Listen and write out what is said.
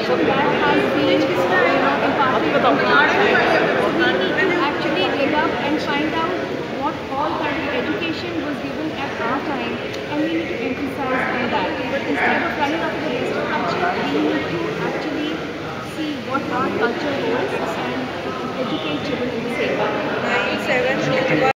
education that has been imparted in the past. So we need to actually dig up and find out what all kind of education was given at our time, and we need to emphasize on that. Instead of running after the Western culture, we need to actually see what our culture holds and educate children in the same way. 97